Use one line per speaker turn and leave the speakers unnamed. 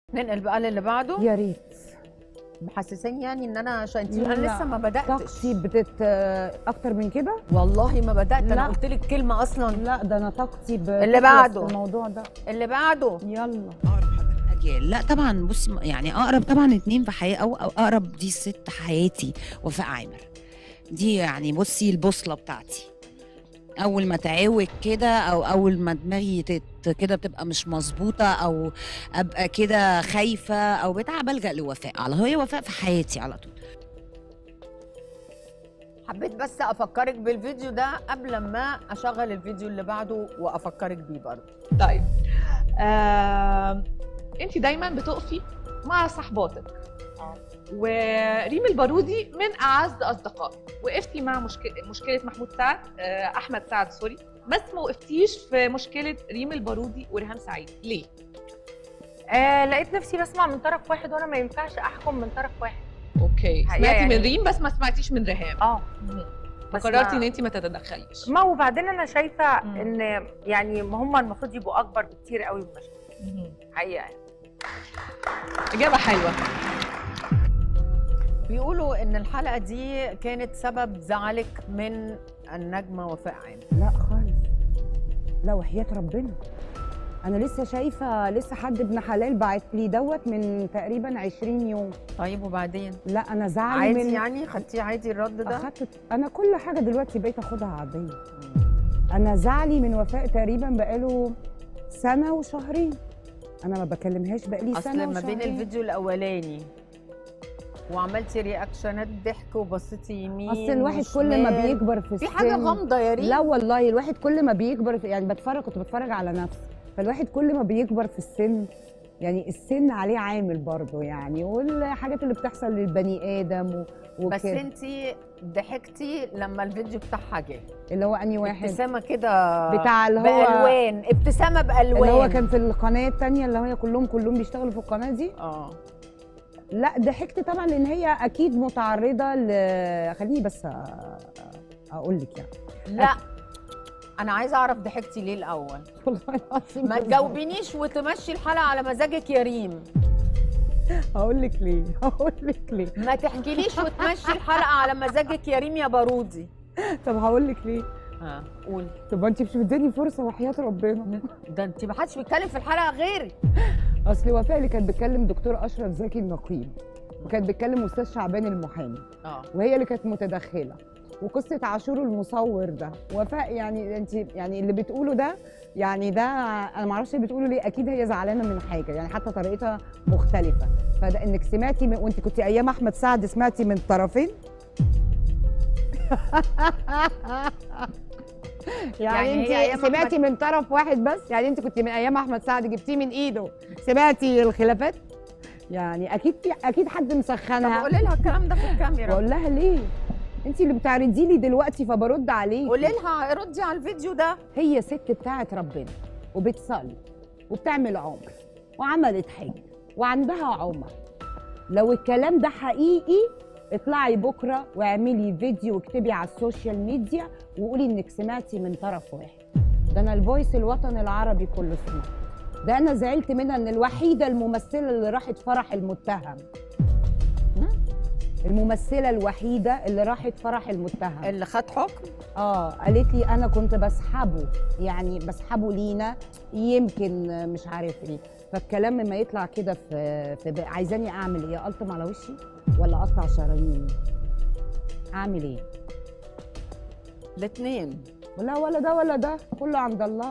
ننقل بقى للي بعده.
يا ريت.
محسساني يعني ان انا
لا،
انا لسه ما بداتش.
طاقتي اكتر من كده.
والله ما بدات،
لا.
انا قلت لك كلمه اصلا.
لا ده انا طاقتي
اللي بعده
في الموضوع ده.
اللي بعده.
يلا.
اقرب حد اجيال. لا طبعا بص، يعني اقرب طبعا اتنين في حياتي، او اقرب دي ست حياتي وفاء عامر. دي يعني بصي البوصله بتاعتي. اول ما تعوج كده، او اول ما دماغي كده بتبقى مش مظبوطه، او ابقى كده خايفه او بتاع، بلجأ لوفاء. هي وفاء في حياتي على طول.
حبيت بس افكرك بالفيديو ده قبل ما اشغل الفيديو اللي بعده وافكرك بيه برضه.
طيب انت دايما بتقفي مع صحباتك، وريم البارودي من اعز اصدقائي. وقفتي مع مشكله محمود سعد، احمد سعد سوري، بس ما وقفتيش في مشكله ريم البارودي وريهام سعيد. ليه؟
لقيت نفسي بسمع من طرف واحد، وانا ما ينفعش احكم من طرف واحد.
اوكي، سمعتي
يعني
من ريم بس ما سمعتيش من ريهام.
بس
فقررتي ان انت ما تتدخليش.
ما وبعدين انا شايفه ان يعني هم المفروض يبقوا اكبر بكتير قوي من المشاكل. حقيقه يعني.
اجابه حلوه.
بيقولوا ان الحلقه دي كانت سبب زعلك من النجمه وفاء عامر.
لا خالص. لا وحياة ربنا. انا لسه شايفه حد ابن حلال بعت لي دوت من تقريبا 20 يوم.
طيب وبعدين؟
لا انا زعلي
عادي
من
يعني؟ خدتيه عادي الرد ده؟
اخدت. انا كل حاجه دلوقتي بقيت اخدها عاديه. انا زعلي من وفاء تقريبا بقاله سنه وشهرين. انا ما بكلمهاش بقالي سنه
اصل
وشهرين.
ما بين الفيديو الاولاني وعملتي رياكشنات ضحك وبصيتي يمين،
اصل الواحد كل ما بيكبر في السن
في حاجه غامضه يا ريم.
لا والله الواحد كل ما بيكبر يعني كنت بتفرج على نفسي، فالواحد كل ما بيكبر في السن يعني السن عليه عامل برضه يعني، والحاجات اللي بتحصل للبني ادم وكده.
بس انتي ضحكتي لما الفيديو بتاعها جه،
اللي هو انهي واحد؟
ابتسامه كده
بتاع اللي هو
بالوان، ابتسامه بالوان،
اللي هو كان في القناه الثانيه اللي هي كلهم بيشتغلوا في القناه دي. لا ضحكت طبعا لان هي اكيد متعرضه خليني بس اقول لك يعني.
لا انا عايزه اعرف ضحكتي ليه الاول.
والله العظيم
ما تجاوبينيش وتمشي الحلقه على مزاجك يا ريم.
هقول لك ليه.
ما تحكيليش وتمشي الحلقه على مزاجك يا ريم يا بارودي.
طب هقول لك ليه.
قولي.
طب انت مش مداني فرصه وحياه ربنا.
ده انت ما حدش بيتكلم في الحلقه غيري.
اصل وفاء اللي كانت بتكلم دكتور اشرف زكي النقيب، وكانت بتكلم استاذ شعبان المحامي، وهي اللي كانت متدخله، وقصه عاشور المصور ده. وفاء يعني انت يعني اللي بتقوله ده يعني ده انا ما اعرفش بتقوله ليه، اكيد هي زعلانه من حاجه يعني، حتى طريقتها مختلفه. فده انك سمعتي وانت كنت ايام احمد سعد سمعتي من طرفين. يعني انت سمعتي من طرف واحد بس؟ يعني انت كنت من ايام احمد سعد جبتيه من ايده سمعتي الخلافات؟ يعني اكيد حد مسخنها.
طب قولي لها الكلام ده في الكاميرا.
بقول لها ليه؟ انت اللي بتعرضي لي دلوقتي فبرد عليكي.
قولي لها ردي على الفيديو ده.
هي ست بتاعت ربنا وبتصلي وبتعمل عمر وعملت حج وعندها عمر. لو الكلام ده حقيقي اطلعي بكره واعملي فيديو واكتبي على السوشيال ميديا وقولي انك سمعتي من طرف واحد. ده انا الفويس الوطن العربي كله سمع. ده انا زعلت منها ان الوحيده الممثله اللي راحت فرح المتهم. الممثله الوحيده اللي راحت فرح المتهم
اللي خد حكم.
قالت لي انا كنت بسحبه، يعني بسحبه لينا يمكن مش عارف ايه. فالكلام ما يطلع كده في عايزاني اعمل ايه؟ الطم على وشي ولا اقطع شراييني؟ اعمل ايه؟
الاثنين.
ولا ده ولا ده، كله عند الله.